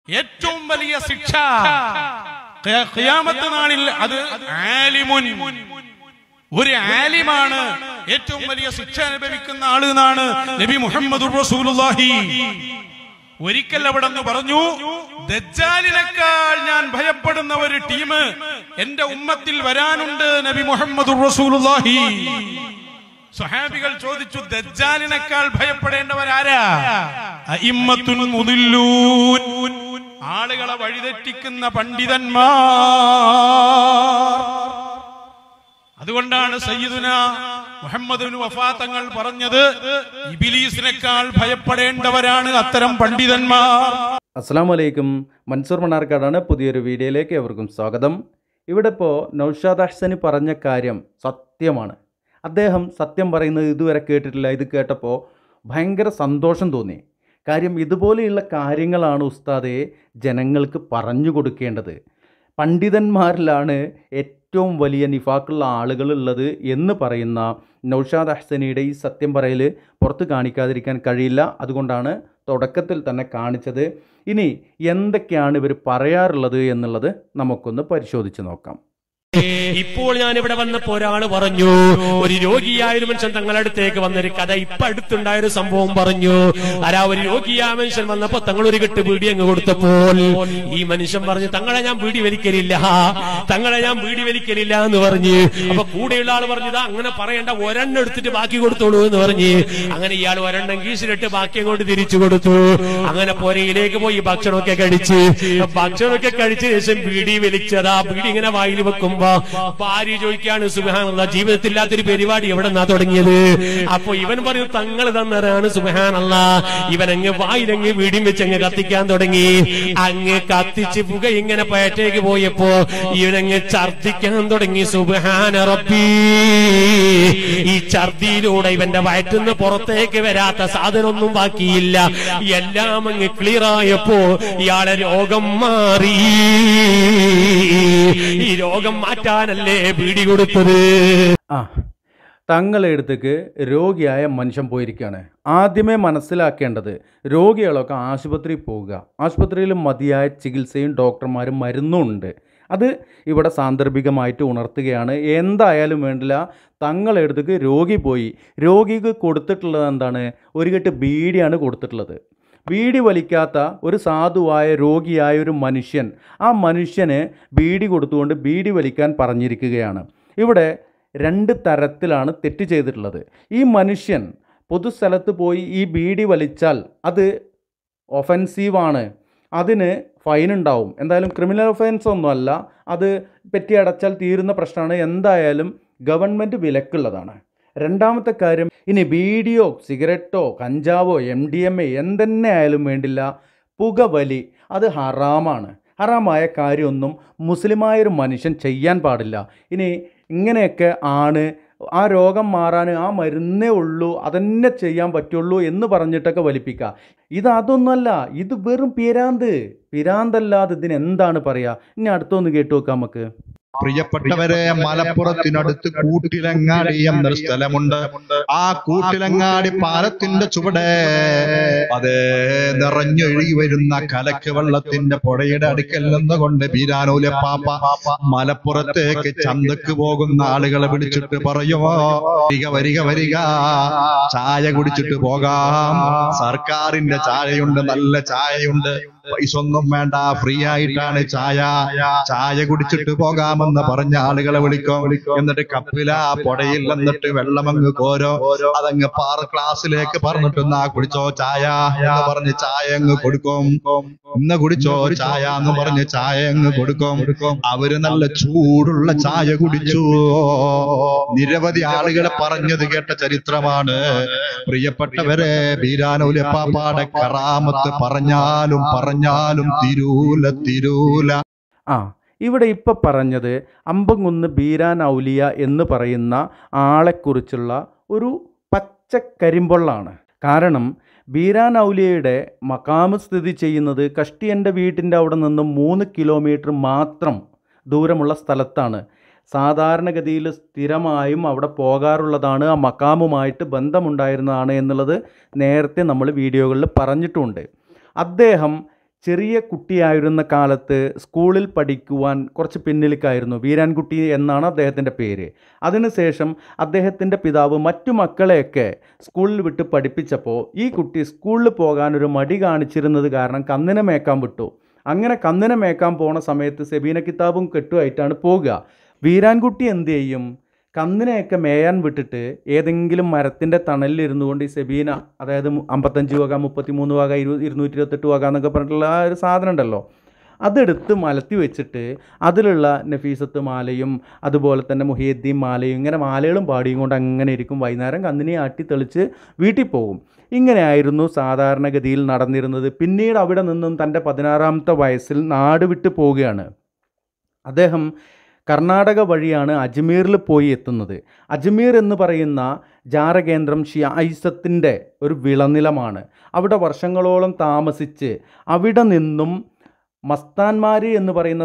ഏറ്റവും വലിയ ശിക്ഷ ഖിയാമത്ത് നാളിൽ അത് ആലിമുൻ, ഒരു ആലിമാണ് ഏറ്റവും വലിയ ശിക്ഷ അനുഭവിക്കുന്ന ആള് എന്നാണ് നബി മുഹമ്മദുർ റസൂലുള്ളാഹി. ഒരിക്കൽ അവിടെ നിന്ന് പറഞ്ഞു, ദജ്ജാലിനേക്കാൾ ഞാൻ ഭയപ്പെടുന്ന ഒരു ടീം എന്റെ ഉമ്മത്തിൽ വരാനുണ്ട് നബി മുഹമ്മദുർ റസൂലുള്ളാഹി. സ്വഹാബികൾ ചോദിച്ചു, ദജ്ജാലിനേക്കാൾ ഭയപ്പെടേണ്ടവരാരാ? അഇമ്മത്തുൻ മുദില്ലൂൻ, ആളുകളെ വഴിതെറ്റിക്കുന്ന പണ്ഡിതന്മാർ. അതുകൊണ്ടാണ് സയ്യിദുനാ മുഹമ്മദ് ഇബ്നു വഫാത്തങ്ങൾ പറഞ്ഞത്, ഇബ്ലീസിനേക്കാൾ ഭയപ്പെടേണ്ടവരാണ് അത്തരം പണ്ഡിതന്മാർ. അസ്സലാമു അലൈക്കും. മൻസൂർ മണ്ണാർക്കാടാണ്. പുതിയൊരു വീഡിയോയിലേക്ക് എവർക്കും സ്വാഗതം. ഇവിടെ ഇപ്പോൾ നൗഷാദ് അഹ്സനി പറഞ്ഞ കാര്യം സത്യമാണ്. അദ്ദേഹം സത്യം പറയുന്നത് ഇതുവരെ കേട്ടിട്ടില്ല. ഇത് കേട്ടപ്പോൾ ഭയങ്കര സന്തോഷം തോന്നി. കാര്യം ഇതുപോലെയുള്ള കാര്യങ്ങളാണ് ഉസ്താദെ ജനങ്ങൾക്ക് പറഞ്ഞു കൊടുക്കേണ്ടത്. പണ്ഡിതന്മാരിലാണ് ഏറ്റവും വലിയ നിഫാക്കുള്ള ആളുകളുള്ളത് എന്ന് പറയുന്ന നൗഷാദ് അഹ്സനിയുടെ ഈ സത്യം പറയൽ പുറത്ത് കാണിക്കാതിരിക്കാൻ കഴിയില്ല. അതുകൊണ്ടാണ് തുടക്കത്തിൽ തന്നെ കാണിച്ചത്. ഇനി എന്തൊക്കെയാണ് ഇവർ പറയാറുള്ളത് എന്നുള്ളത് നമുക്കൊന്ന് പരിശോധിച്ച് നോക്കാം. ഇപ്പോൾ ഞാൻ ഇവിടെ വന്നപ്പോ ഒരാൾ പറഞ്ഞു, ഒരു രോഗിയായ ഒരു മനുഷ്യൻ തങ്ങളുടെ അടുത്തേക്ക് വന്നൊരു കഥ ഇപ്പൊ അടുത്തുണ്ടായൊരു സംഭവം പറഞ്ഞു. ഒരു രോഗിയായ മനുഷ്യൻ വന്നപ്പോ തങ്ങൾ ഒരു കെട്ട് ബീഡി അങ്ങ് കൊടുത്തപ്പോൾ ഈ മനുഷ്യൻ പറഞ്ഞു, തങ്ങളെ ഞാൻ ബീഡി വലിക്കലില്ല, തങ്ങളെ ഞാൻ ബീഡി വലിക്കലില്ല എന്ന് പറഞ്ഞ്. അപ്പൊ കൂടെയുള്ള ആൾ പറഞ്ഞതാ, അങ്ങനെ പറയണ്ട, ഒരെണ്ണം എടുത്തിട്ട് ബാക്കി കൊടുത്തോളൂ എന്ന് പറഞ്ഞ്. അങ്ങനെ ഇയാൾ ഒരെണ്ണം കീശിലിട്ട് ബാക്കി അങ്ങോട്ട് തിരിച്ചു കൊടുത്തു. അങ്ങനെ പുരയിലേക്ക് പോയി ഭക്ഷണമൊക്കെ കഴിച്ച് ശേഷം ബീഡി വലിച്ചതാ. ബീഡി ഇങ്ങനെ വായിൽ വെക്കും ഭാര്യ ചോദിക്കാണ്, സുബ്ഹാനല്ലാഹ്, ജീവിതത്തില്ലാത്തൊരു പരിപാടി എവിടെ നിന്നാ തുടങ്ങിയത്? അപ്പൊ ഇവൻ പറഞ്ഞു, തങ്ങൾ തന്നതാണ് സുബ്ഹാനല്ലാഹ്. ഇവനങ്ങ് വായിലങ്ങ് വീടിയും വെച്ച് അങ്ങ് കത്തിക്കാൻ തുടങ്ങി. അങ്ങ് കത്തിച്ച് പുക ഇങ്ങനെ പയറ്റേക്ക് പോയപ്പോ ഇവനങ്ങ് ഛർദിക്കാൻ തുടങ്ങി. സുബ്ഹാന റബ്ബി. ഈ ഛർദിയിലൂടെ ഇവന്റെ വയറ്റിന്ന് പുറത്തേക്ക് വരാത്ത സാധനമൊന്നും ബാക്കിയില്ല. എല്ലാം അങ്ങ് ക്ലിയർ ആയപ്പോ ഇയാളെ രോഗം മാറി. ഈ രോഗം മാറ്റാനല്ലേ ബീഡി കൊടുത്തത്? തങ്ങളുടെ അടുത്തേക്ക് രോഗിയായ മനുഷ്യൻ പോയിരിക്കുകയാണ്. ആദ്യമേ മനസ്സിലാക്കേണ്ടത്, രോഗികളൊക്കെ ആശുപത്രിയിൽ പോവുക. ആശുപത്രിയിൽ മതിയായ ചികിത്സയും ഡോക്ടർമാരും മരുന്നും ഉണ്ട്. അത് ഇവിടെ സാന്ദർഭികമായിട്ട് ഉണർത്തുകയാണ്. എന്തായാലും വേണ്ടില്ല, തങ്ങളുടെ അടുത്തേക്ക് രോഗി പോയി. രോഗിക്ക് കൊടുത്തിട്ടുള്ളത് എന്താണ്? ഒരു കെട്ട് ബീഡിയാണ് കൊടുത്തിട്ടുള്ളത്. ബീഡി വലിക്കാത്ത ഒരു സാധുവായ രോഗിയായ ഒരു മനുഷ്യൻ, ആ മനുഷ്യന് ബീഡി കൊടുത്തുകൊണ്ട് ബീഡി വലിക്കാൻ പറഞ്ഞിരിക്കുകയാണ്. ഇവിടെ രണ്ട് തരത്തിലാണ് തെറ്റ് ചെയ്തിട്ടുള്ളത്. ഈ മനുഷ്യൻ പൊതുസ്ഥലത്ത് പോയി ഈ ബീഡി വലിച്ചാൽ അത് ഒഫൻസീവാണ്, അതിന് ഫൈൻ ഉണ്ടാവും. എന്തായാലും ക്രിമിനൽ ഒഫൻസ് ഒന്നുമല്ല, അത് പെറ്റി അടച്ചാൽ തീരുന്ന പ്രശ്നമാണ്. എന്തായാലും ഗവൺമെൻറ് വിലക്കുള്ളതാണ്. രണ്ടാമത്തെ കാര്യം, ഇനി ബീഡിയോ സിഗരറ്റോ കഞ്ചാവോ MDMA എന്തെന്നെ ആയാലും വേണ്ടില്ല, പുകവലി അത് ഹറാമാണ്. ഹറാമായ കാര്യമൊന്നും മുസ്ലിമായൊരു മനുഷ്യൻ ചെയ്യാൻ പാടില്ല. ഇനി ഇങ്ങനെയൊക്കെ ആണ്, ആ രോഗം മാറാൻ ആ മരുന്നേ ഉള്ളൂ, അതന്നെ ചെയ്യാൻ പറ്റുള്ളൂ എന്ന് പറഞ്ഞിട്ടൊക്കെ വലിപ്പിക്കുക. അതൊന്നുമല്ല, ഇത് വെറും പിരാന്തല്ലാതെ ഇതിനെന്താണ് പറയുക? ഇനി അടുത്തൊന്ന് കേട്ടു നോക്കാം നമുക്ക്. പ്രിയപ്പെട്ടവരെ, മലപ്പുറത്തിനടുത്ത് കൂട്ടിലങ്ങാടി എന്നൊരു സ്ഥലമുണ്ട്. ആ കൂട്ടിലങ്ങാടി പാലത്തിന്റെ ചുവടെ അത് നിറഞ്ഞൊഴുകി വരുന്ന കലക്ക് വെള്ളത്തിന്റെ പുഴയുടെ അടുക്കൽ നിന്നുകൊണ്ട് ബീരാനൂലപ്പാപ്പ മലപ്പുറത്തേക്ക് ചന്തക്ക് പോകുന്ന ആളുകളെ വിളിച്ചിട്ട് പറയുമോ, വരിക, ചായ കുടിച്ചിട്ട് പോകാം, സർക്കാരിന്റെ ചായയുണ്ട്, നല്ല ചായയുണ്ട്, പൈസ ഒന്നും വേണ്ട, ഫ്രീ ആയിട്ടാണ് ചായ കുടിച്ചിട്ട് പോകാമെന്ന് പറഞ്ഞ ആളുകളെ വിളിക്കും. എന്നിട്ട് കപ്പില പുഴയിൽ എന്നിട്ട് വെള്ളമങ്ങ് കോരോ, അതങ്ങ് ക്ലാസ്സിലേക്ക് പറഞ്ഞിട്ട് എന്നാ കുടിച്ചോ ചായ എന്ന് പറഞ്ഞ് ചായ അങ്ങ് കൊടുക്കും. ഇന്ന് കുടിച്ചോ ചായ എന്ന് പറഞ്ഞ് ചായ അങ്ങ് കൊടുക്കും. അവര് നല്ല ചൂടുള്ള ചായ കുടിച്ചു. നിരവധി ആളുകളെ പറഞ്ഞത് കേട്ട ചരിത്രമാണ്. പ്രിയപ്പെട്ടവരെ, ബീരാനൂലപ്പാപ്പാടെ കറാമത്ത് പറഞ്ഞാലും തിരൂല. ഇവിടെ ഇപ്പം പറഞ്ഞത് അമ്പംകുന്ന് ബീരാൻ ഔലിയ എന്ന് പറയുന്ന ആളെക്കുറിച്ചുള്ള ഒരു പച്ചക്കരിമ്പൊള്ളാണ്. കാരണം ബീരാൻ ഔലിയയുടെ മക്കാമ് സ്ഥിതി ചെയ്യുന്നത് കഷ്ടിയൻ്റെ വീട്ടിൻ്റെ അവിടെ നിന്നും 3 കിലോമീറ്റർ മാത്രം ദൂരമുള്ള സ്ഥലത്താണ്. സാധാരണഗതിയിൽ സ്ഥിരമായും അവിടെ പോകാറുള്ളതാണ്, ആ മക്കാമുമായിട്ട് ബന്ധമുണ്ടായിരുന്നതാണ് എന്നുള്ളത് നേരത്തെ നമ്മൾ വീഡിയോകളിൽ പറഞ്ഞിട്ടുണ്ട്. അദ്ദേഹം ചെറിയ കുട്ടിയായിരുന്ന കാലത്ത് സ്കൂളിൽ പഠിക്കുവാൻ കുറച്ച് പിന്നിലേക്കായിരുന്നു. വീരാൻകുട്ടി എന്നാണ് അദ്ദേഹത്തിൻ്റെ പേര്. അതിനുശേഷം അദ്ദേഹത്തിൻ്റെ പിതാവ് മറ്റു മക്കളെയൊക്കെ സ്കൂളിൽ വിട്ട് പഠിപ്പിച്ചപ്പോൾ ഈ കുട്ടി സ്കൂളിൽ പോകാനൊരു മടി കാണിച്ചിരുന്നത് കാരണം കന്നിനെ മേക്കാൻ വിട്ടു. അങ്ങനെ കന്നിനെ മേക്കാൻ പോണ സമയത്ത് സെബീന കിതാബും കെട്ടുമായിട്ടാണ് പോകുക. വീരാൻകുട്ടി എന്ത് ചെയ്യും? കന്നിനെയൊക്കെ മേയാൻ വിട്ടിട്ട് ഏതെങ്കിലും മരത്തിൻ്റെ തണലിലിരുന്നു കൊണ്ട് ഈ സെബീന, അതായത് 55 വക 33 വക 228 വക എന്നൊക്കെ പറഞ്ഞിട്ടുള്ള ആ ഒരു സാധനം ഉണ്ടല്ലോ, അതെടുത്ത് മലത്തി വെച്ചിട്ട് അതിലുള്ള നഫീസത്ത് മാലയും അതുപോലെ തന്നെ മുഹിയുദ്ദീൻ മാലയും ഇങ്ങനെ മാലകളും പാടിയും കൊണ്ട് അങ്ങനെ ഇരിക്കും. വൈകുന്നേരം കന്നിനെ ആട്ടി തെളിച്ച് വീട്ടിൽ പോകും. ഇങ്ങനെയായിരുന്നു സാധാരണഗതിയിൽ നടന്നിരുന്നത്. പിന്നീട് അവിടെ നിന്നും തൻ്റെ 16ാമത്തെ വയസ്സിൽ നാട് വിട്ട് പോവുകയാണ്. അദ്ദേഹം കർണാടക വഴിയാണ് അജ്മീറിൽ പോയി എത്തുന്നത്. അജ്മീർ എന്ന് പറയുന്ന ജാരകേന്ദ്രം ഷിയായിസത്തിൻ്റെ ഒരു വിളനിലമാണ്. അവിടെ വർഷങ്ങളോളം താമസിച്ച് അവിടെ നിന്നും മസ്താന്മാർ എന്ന് പറയുന്ന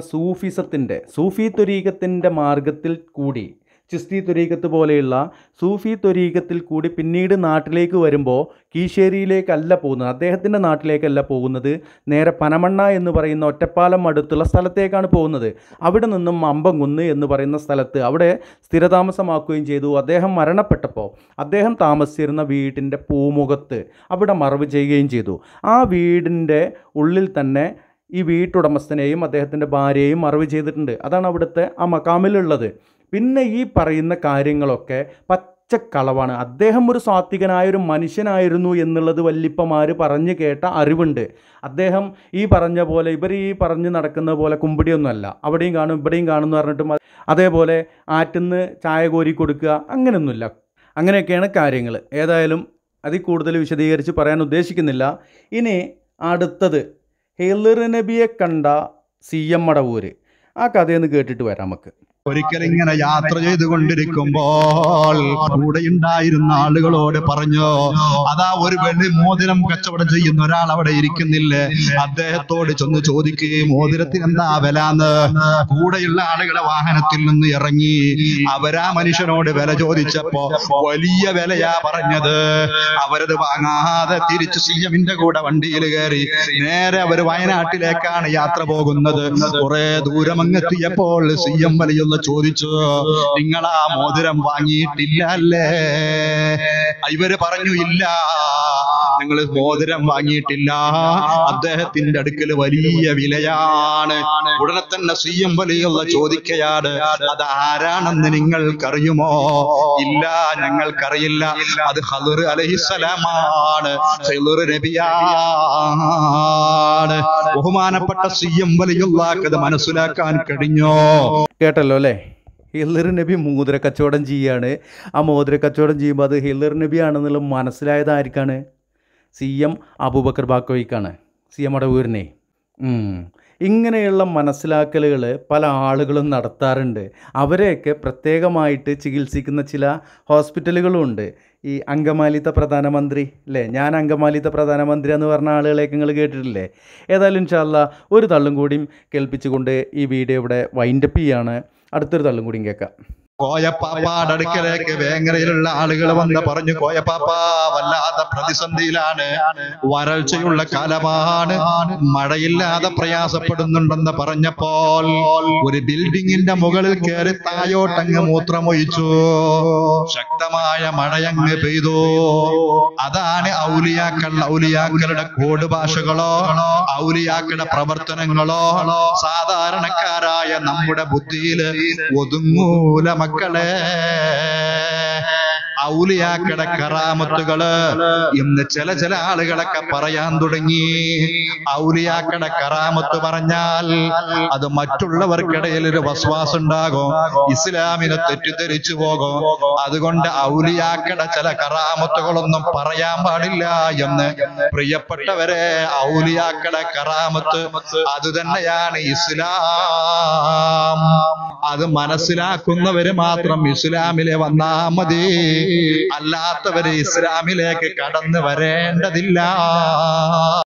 സൂഫി ത്വരീഖത്തിൻ്റെ മാർഗത്തിൽ കൂടി, ചിസ്തി ത്വരീഖത്ത് പോലെയുള്ള സൂഫി ത്വരീഖത്തിൽ കൂടി പിന്നീട് നാട്ടിലേക്ക് വരുമ്പോൾ കീശേരിയിലേക്കല്ല പോകുന്നത്, അദ്ദേഹത്തിൻ്റെ നാട്ടിലേക്കല്ല പോകുന്നത്, നേരെ പനമണ്ണ എന്ന് പറയുന്ന ഒറ്റപ്പാലം അടുത്തുള്ള സ്ഥലത്തേക്കാണ് പോകുന്നത്. അവിടെ നിന്നും അമ്പംകുന്ന് എന്ന് പറയുന്ന സ്ഥലത്ത് അവിടെ സ്ഥിരതാമസമാക്കുകയും ചെയ്തു. അദ്ദേഹം മരണപ്പെട്ടപ്പോൾ അദ്ദേഹം താമസിച്ചിരുന്ന വീടിൻ്റെ പൂമുഖത്ത് അവിടെ മറവ് ചെയ്യുകയും ചെയ്തു. ആ വീടിൻ്റെ ഉള്ളിൽ തന്നെ ഈ വീട്ടുടമസ്ഥനെയും അദ്ദേഹത്തിൻ്റെ ഭാര്യയെയും മറവ് ചെയ്തിട്ടുണ്ട്. അതാണ് അവിടുത്തെ ആ മക്കാമിലുള്ളത്. പിന്നെ ഈ പറയുന്ന കാര്യങ്ങളൊക്കെ പച്ചക്കളവാണ്. അദ്ദേഹം ഒരു സാത്വികനായൊരു മനുഷ്യനായിരുന്നു എന്നുള്ളത് വല്ലിപ്പമാർ പറഞ്ഞു കേട്ട അറിവുണ്ട്. അദ്ദേഹം ഈ പറഞ്ഞ പോലെ ഇവർ ഈ പറഞ്ഞ് നടക്കുന്ന പോലെ കുമ്പിടിയൊന്നുമല്ല, അവിടെയും കാണും ഇവിടെയും കാണും എന്ന് പറഞ്ഞിട്ടും അതേപോലെ ആറ്റിന്ന് ചായ കോരി കൊടുക്കുക അങ്ങനെയൊന്നുമില്ല. അങ്ങനെയൊക്കെയാണ് കാര്യങ്ങൾ. ഏതായാലും അതിൽ കൂടുതൽ വിശദീകരിച്ച് പറയാൻ ഉദ്ദേശിക്കുന്നില്ല. ഇനി അടുത്തത് ഹിളർ നബിയെ കണ്ട CM മടവൂര്. ആ കഥയൊന്ന് കേട്ടിട്ട് വരാം നമുക്ക്. ഒരിക്കലിങ്ങനെ യാത്ര ചെയ്തുകൊണ്ടിരിക്കുമ്പോൾ കൂടെയുണ്ടായിരുന്ന ആളുകളോട് പറഞ്ഞു, അതാ ഒരു വെള്ളി മോതിരം കച്ചവടം ചെയ്യുന്ന ഒരാൾ അവിടെ ഇരിക്കുന്നില്ലേ, അദ്ദേഹത്തോട് ചെന്ന് ചോദിക്കുകയും മോതിരത്തിന് എന്താ വിലാന്ന്. കൂടെയുള്ള ആളുകളെ വാഹനത്തിൽ നിന്ന് ഇറങ്ങി അവരാ മനുഷ്യനോട് വില ചോദിച്ചപ്പോ വലിയ വിലയാ പറഞ്ഞത്. അവരത് വാങ്ങാതെ തിരിച്ച് CMന്റെ കൂടെ വണ്ടിയിൽ കയറി നേരെ അവർ വയനാട്ടിലേക്കാണ് യാത്ര പോകുന്നത്. കുറെ ദൂരം അങ്ങെത്തിയപ്പോൾ CM വലിയുള്ള ചോദിച്ചു, നിങ്ങളാ മോതിരം വാങ്ങിയിട്ടില്ല അല്ലേ? ഇവര് പറഞ്ഞു, ഇല്ല, നിങ്ങൾ മോതിരം വാങ്ങിയിട്ടില്ല, അദ്ദേഹത്തിന്റെ അടുക്കൽ വലിയ വിലയാണ്. ഉടനെ തന്നെ CM വലിയുള്ള ചോദിക്കയാണ്, അത് ആരാണെന്ന് നിങ്ങൾക്കറിയുമോ? ഇല്ല, ഞങ്ങൾക്കറിയില്ല, അത് ഖളിർ അലൈഹിസ്സലാമാണ്, ഖളിർ നബിയാണ്. ബഹുമാനപ്പെട്ട CM വലിയുള്ളാക്ക് അത് മനസ്സിലാക്കാൻ കഴിഞ്ഞോ? കേട്ടല്ലോ അല്ലേ? ഹിളർ നബി മോതിര കച്ചവടം ചെയ്യാണ്. ആ മോതിര കച്ചവടം ചെയ്യുമ്പോൾ അത് ഹിളർ നബി ആണെന്നുള്ള മനസ്സിലായത് ആർക്കാണ്? CM Abubakar ബാക്കോയ്ക്കാണ്, CM മടവൂരിനെ. ഇങ്ങനെയുള്ള മനസ്സിലാക്കലുകൾ പല ആളുകളും നടത്താറുണ്ട്. അവരെയൊക്കെ പ്രത്യേകമായിട്ട് ചികിത്സിക്കുന്ന ചില ഹോസ്പിറ്റലുകളുമുണ്ട്. ഈ അങ്കമാലിത്തെ പ്രധാനമന്ത്രി അല്ലേ, ഞാൻ അങ്കമാലിത്തെ പ്രധാനമന്ത്രി എന്ന് പറഞ്ഞ ആളുകളെയൊക്കെ നിങ്ങൾ കേട്ടിട്ടില്ലേ? ഏതായാലും ഇൻഷാ അല്ലാഹ് ഒരു തള്ളും കൂടിയും കേൾപ്പിച്ചുകൊണ്ട് ഈ വീഡിയോ ഇവിടെ വൈൻഡപ്പ് ചെയ്യാണ്. അടുത്തൊരു തള്ളും കൂടിയും കേൾക്കാം. കോയപ്പാപ്പാടെ അടുക്കലേക്ക് വേങ്ങരയിലുള്ള ആളുകൾ വന്ന് പറഞ്ഞു, കോയപ്പാപ്പ വല്ലാത്ത പ്രതിസന്ധിയിലാണ്, വരൾച്ചയുള്ള കാലമാണ്, മഴയില്ലാതെ പ്രയാസപ്പെടുന്നുണ്ടെന്ന് പറഞ്ഞപ്പോൾ ഒരു ബിൽഡിങ്ങിന്റെ മുകളിൽ കയറി തായോട്ടങ്ങ് മൂത്രമൊഴിച്ചു. ശക്തമായ മഴയങ്ങ് പെയ്തു. അതാണ് ഔലിയാക്കളുടെ കോഡ് ഭാഷകളോ ഔലിയാക്കളുടെ പ്രവർത്തനങ്ങളോ സാധാരണക്കാരായ നമ്മുടെ ബുദ്ധിയിൽ ഒതുങ്ങൂല മക്കളെ. ഔലിയാക്കളുടെ കറാമത്തുകള് ഇന്ന് ചില ആളുകളൊക്കെ പറയാൻ തുടങ്ങി. ഔലിയാക്കളുടെ കറാമത്ത് പറഞ്ഞാൽ അത് മറ്റുള്ളവർക്കിടയിൽ ഒരു വസ്വാസം ഉണ്ടാകും, ഇസ്ലാമിനെ തെറ്റിദ്ധരിച്ചു പോകും. അതുകൊണ്ട് ഔലിയാക്കളുടെ ചില കറാമത്തുകളൊന്നും പറയാൻ പാടില്ല എന്ന്. പ്രിയപ്പെട്ടവരെ, ഔലിയാക്കളുടെ കറാമത്ത് അത് തന്നെയാണ് ഇസ്ലാം. അത് മനസ്സിലാക്കുന്നവര് മാത്രം ഇസ്ലാമിലെ വന്നാ മതി, അല്ലാത്തവര് ഇസ്ലാമിലേക്ക് കടന്നു വരേണ്ടതില്ല.